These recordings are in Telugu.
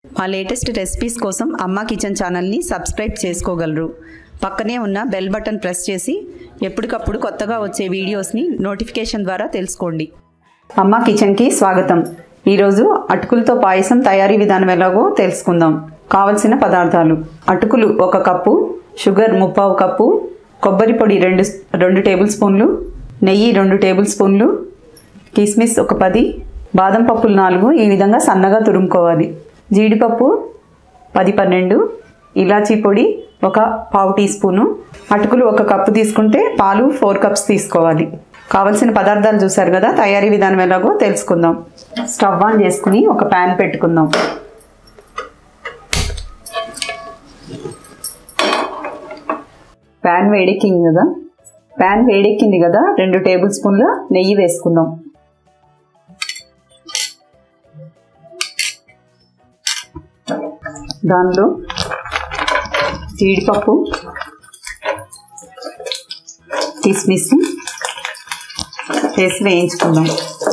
మా లేటెస్ట్ రెసిపీస్ కోసం అమ్మ కిచెన్ ఛానల్ని సబ్స్క్రైబ్ చేసుకోగలరు. పక్కనే ఉన్న బెల్ బటన్ ప్రెస్ చేసి ఎప్పటికప్పుడు కొత్తగా వచ్చే వీడియోస్ని నోటిఫికేషన్ ద్వారా తెలుసుకోండి. అమ్మ కిచెన్కి స్వాగతం. ఈరోజు అటుకులతో పాయసం తయారీ విధానం ఎలాగో తెలుసుకుందాం. కావలసిన పదార్థాలు: అటుకులు 1 కప్పు, షుగర్ 3/4 కప్పు, కొబ్బరి పొడి 2 టేబుల్ స్పూన్లు, నెయ్యి 2 టేబుల్ స్పూన్లు, కిస్మిస్ 10, బాదం పప్పులు 4 ఈ విధంగా సన్నగా తురుముకోవాలి, జీడిపప్పు 10-12, ఇలాచీ పొడి 1/4 టీ స్పూను. అటుకులు 1 కప్పు తీసుకుంటే పాలు 4 కప్స్ తీసుకోవాలి. కావలసిన పదార్థాలు చూసారు కదా. తయారీ విధానం ఎలాగో తెలుసుకుందాం. స్టవ్ ఆన్ చేసుకుని ఒక ప్యాన్ పెట్టుకుందాం. ప్యాన్ వేడెక్కింది కదా 2 టేబుల్ స్పూన్ల నెయ్యి వేసుకుందాం. దానిలో జీడిపప్పు, కిస్మిస్ వేసి వేయించుకుందాం.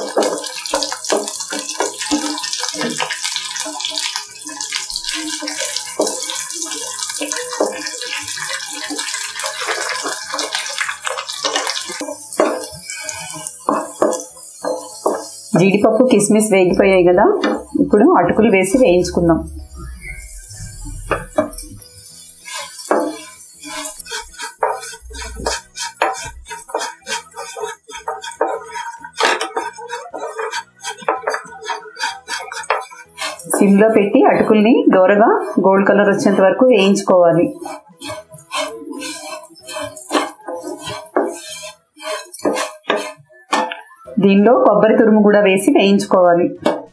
జీడిపప్పు కిస్మిస్ వేగిపోయాయి కదా, ఇప్పుడు అటుకులు వేసి వేయించుకుందాం. సిమ్లో పెట్టి అటుకుల్ని దోరగా గోల్డ్ కలర్ వచ్చేంత వరకు వేయించుకోవాలి. దీనిలో కొబ్బరి తురుము కూడా వేసి వేయించుకోవాలి.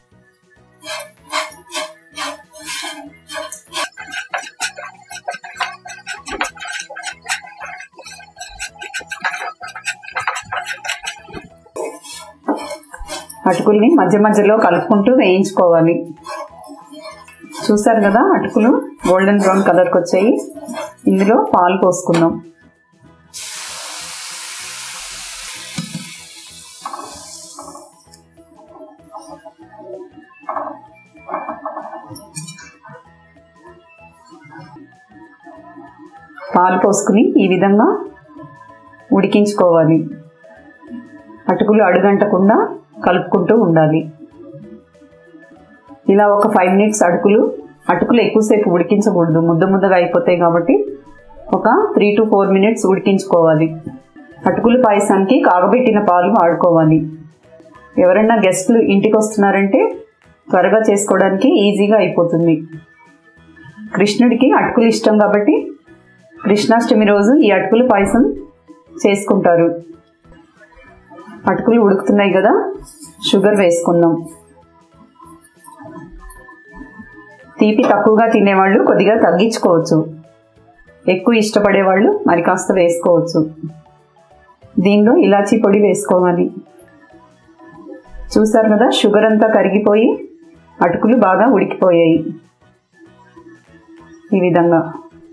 అటుకుల్ని మధ్య మధ్యలో కలుపుకుంటూ వేయించుకోవాలి. చూసారు కదా, అటుకులు గోల్డెన్ బ్రౌన్ కలర్కి వచ్చాయి. ఇందులో పాలు పోసుకుందాం. పాలు పోసుకుని ఈ విధంగా ఉడికించుకోవాలి. అటుకులు అడుగంటకుండా కలుపుకుంటూ ఉండాలి. ఇలా ఒక 5 మినిట్స్ అటుకులు ఎక్కువసేపు ఉడికించకూడదు, ముద్దగా అయిపోతాయి కాబట్టి ఒక 3 to 4 మినిట్స్ ఉడికించుకోవాలి. అటుకులు పాయసానికి కాగబెట్టిన పాలు వాడుకోవాలి. ఎవరైనా గెస్టులు ఇంటికి వస్తున్నారంటే త్వరగా చేసుకోవడానికి ఈజీగా అయిపోతుంది. కృష్ణుడికి అటుకులు ఇష్టం కాబట్టి కృష్ణాష్టమి రోజు ఈ అటుకులు పాయసం చేసుకుంటారు. అటుకులు ఉడుకుతున్నాయి కదా, షుగర్ వేసుకుందాం. తీపి తక్కువగా తినేవాళ్ళు కొద్దిగా తగ్గించుకోవచ్చు, ఎక్కువ ఇష్టపడేవాళ్ళు మరి కాస్త వేసుకోవచ్చు. దీనిలో ఇలాచీ పొడి వేసుకోవాలి. చూసారు కదా, షుగర్ అంతా కరిగిపోయి అటుకులు బాగా ఉడికిపోయాయి. ఈ విధంగా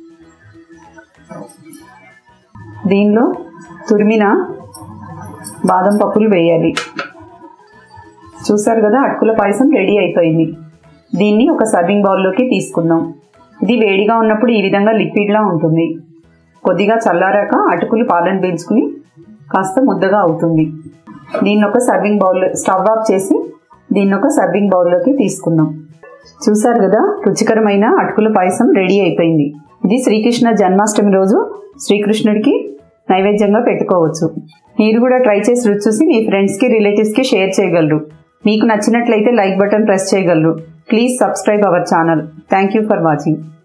దీనిలో తురిమిన బాదం పప్పులు వేయాలి. చూసారు కదా, అటుకుల పాయసం రెడీ అయిపోయింది. దీన్ని ఒక సర్వింగ్ బౌల్లోకి తీసుకుందాం. ఇది వేడిగా ఉన్నప్పుడు ఈ విధంగా లిక్విడ్లా ఉంటుంది. కొద్దిగా చల్లారాక అటుకులు పాలను పీల్చుకుని కాస్త ముద్దగా అవుతుంది. స్టవ్ ఆఫ్ చేసి దీన్ని ఒక సర్వింగ్ బౌల్లోకి తీసుకుందాం. చూసారు కదా, రుచికరమైన అటుకుల పాయసం రెడీ అయిపోయింది. ఇది శ్రీకృష్ణ జన్మాష్టమి రోజు శ్రీకృష్ణుడికి నైవేద్యంగా పెట్టుకోవచ్చు. మీరు కూడా ట్రై చేసి రుచి చూసి మీ ఫ్రెండ్స్కి, రిలేటివ్స్కి షేర్ చేయగలరు. మీకు నచ్చినట్లయితే లైక్ బటన్ ప్రెస్ చేయగలరు. Please subscribe our channel. Thank you for watching.